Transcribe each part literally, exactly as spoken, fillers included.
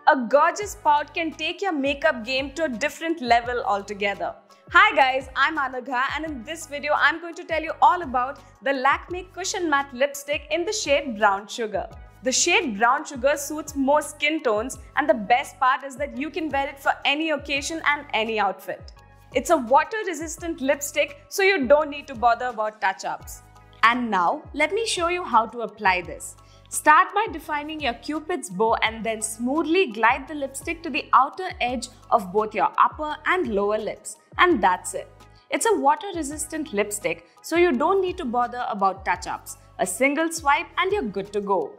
a gorgeous pout can take your makeup game to a different level altogether. Hi guys, I'm Anagha and in this video I'm going to tell you all about the Lakme Cushion Matte Lipstick in the shade Brown Sugar. The shade Brown Sugar suits most skin tones, and the best part is that you can wear it for any occasion and any outfit. It's a water-resistant lipstick, so you don't need to bother about touch-ups. And now, let me show you how to apply this. Start by defining your Cupid's bow and then smoothly glide the lipstick to the outer edge of both your upper and lower lips. And that's it. It's a water-resistant lipstick, so you don't need to bother about touch-ups. A single swipe and you're good to go.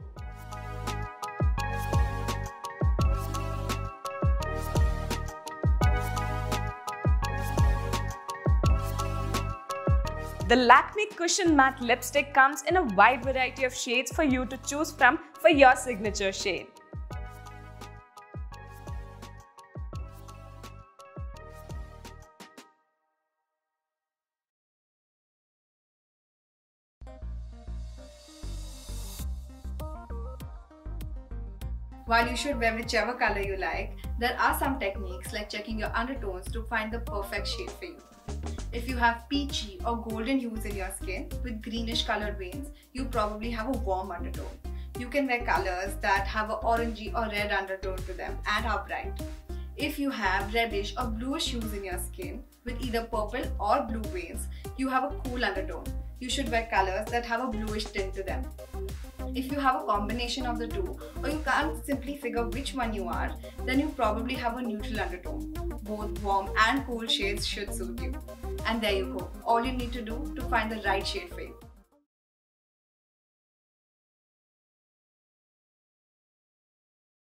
The Lakme Cushion Matte Lipstick comes in a wide variety of shades for you to choose from for your signature shade. While you should wear whichever color you like, there are some techniques like checking your undertones to find the perfect shade for you. If you have peachy or golden hues in your skin with greenish colored veins, you probably have a warm undertone. You can wear colors that have an orangey or red undertone to them and are bright. If you have reddish or bluish hues in your skin with either purple or blue veins, you have a cool undertone. You should wear colors that have a bluish tint to them. If you have a combination of the two, or you can't simply figure which one you are, then you probably have a neutral undertone. Both warm and cool shades should suit you. And there you go, all you need to do to find the right shade for you.